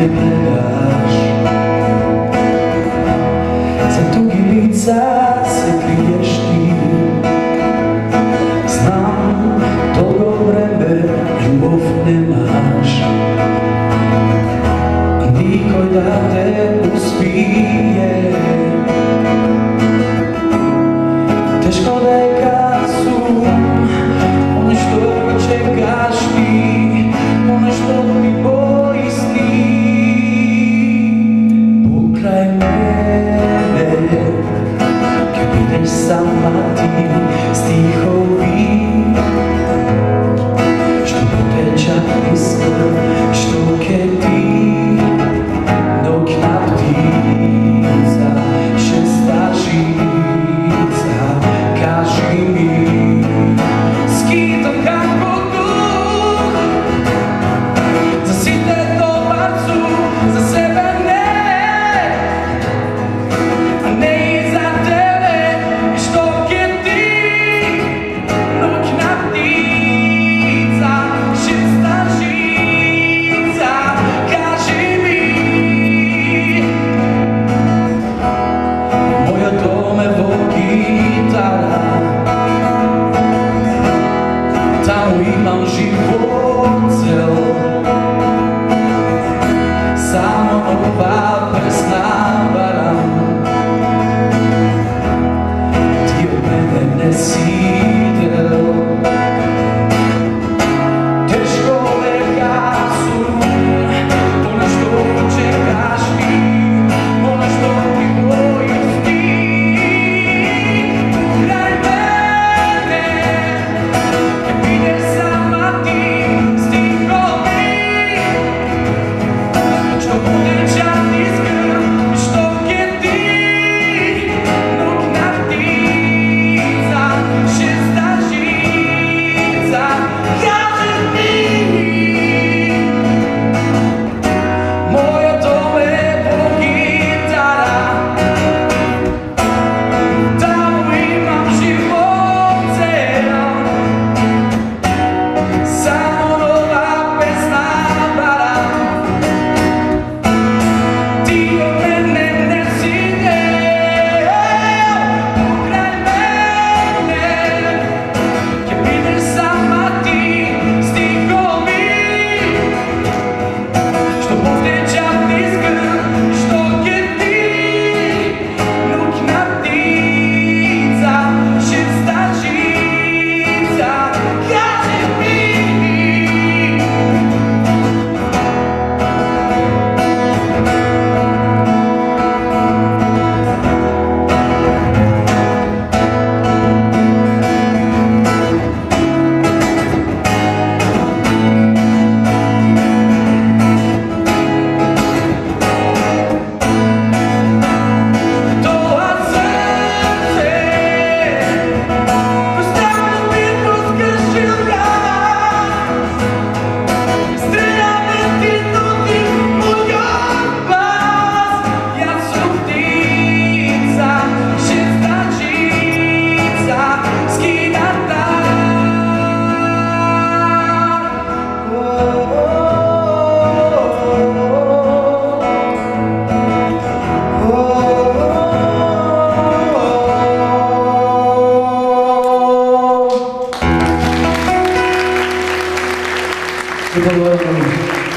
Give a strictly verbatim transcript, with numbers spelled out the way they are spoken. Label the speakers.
Speaker 1: me gledaš. Za tugi lica se kriješ ti. Znam, togo vreme ljubav nemaš. Nikoj da te uspije. Teško da je kad su one što čekaš ti, one što ti boji sni. Pokraj mene, kad ideš sama ti, stihovi što poteća iskra, što ke ti dok naptica šesta žica. Kaži mi, skitam kako duh, za site dobarcu, za sebe ne, a ne i za tebe, što ke ti dok naptica šesta žica. Kaži mi, moja dome vokitara, tamo imam život cel, samo ova pesna varam. Ti od mene ne si del. Teško velika su ono što čekaš ti, ono što ti bojiš ti. Pokraj mene, kad ideš sama ti, stihovi što poteća ti skrb, što ke ti dok naptica šesta žica. Kaži mi, moja dole gitara, tamo imam život cel, samo nova pesna varam. Ti od mene ne si del. Pokraj mene, kad ideš sama ti, stihovi što poteća ti skrb, što ke ti dok naptica šesta žica. Kaži mi, toa srce kroz tamnu bitku skršil ga. Streljame ti nudim moj glas, ja sam ptica šesta žica, skidata. Super, Leute.